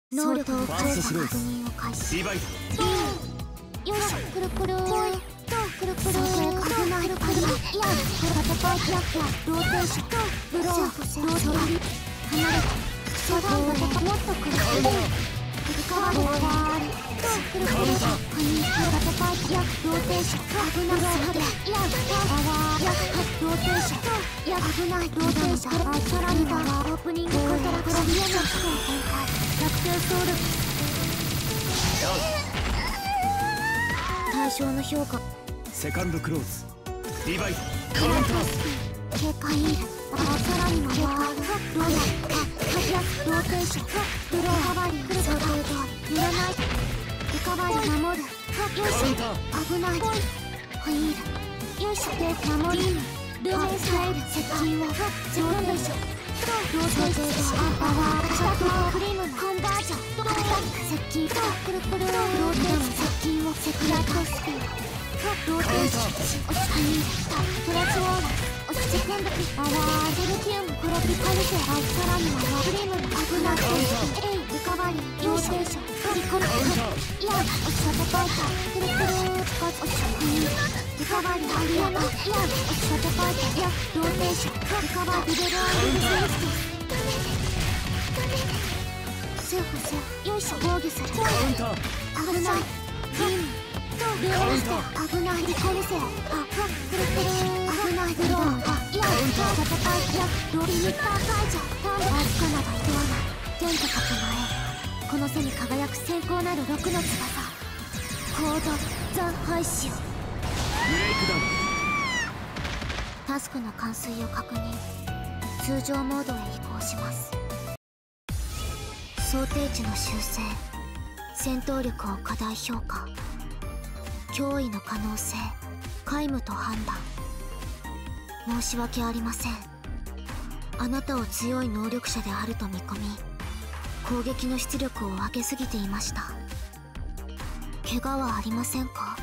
能力の確認を開始。 リバイド。 よし、くるくるくるくる危ないくるくる、いや戦いキラキラローテーションブローロートリ離れそうだもっとくるくる浮かばれ上がるくるくるカニ戦いキラローテーション危ないそれいやローテーションいや危ないローテーションさらにだオープニングからクラビアの機構展開逆転ソウル対象の評価セカンドクローズリバイドカウンター警戒さらに回るローテーションブローカバリングソード揺らないリカバリー守るよいしょ危ないホイールよいしょで守りルーメンスタイル接近をローテーションローテーションパワーシャドウクリームのコンバージョン接近くるくるローテーション接近をセクラットスピンローテーション押し込みトラスウォーラー押しセコンドパワーセルティウムクロピカルセさらにはクリームの危なくエイリカバリーローテーションリコルいや押し戦いたくるくる押し込みリカバリーアリアナいや押し戦いたいやローテーションリカバリーレベルアンドセーフティセーフセーフよいしょ防御するカウンター危ないビームルームステ危ないリコルセくるくる危ないブローいや戦いいやローリミッター解除ターンがつかながいとわない天とか前この背に輝く閃光なる6の翼コードザ・ハイシオブレイクダウンタスクの完遂を確認通常モードへ移行します想定値の修正戦闘力を過大評価脅威の可能性皆無と判断申し訳ありませんあなたを強い能力者であると見込み攻撃の出力を上げすぎていました怪我はありませんか？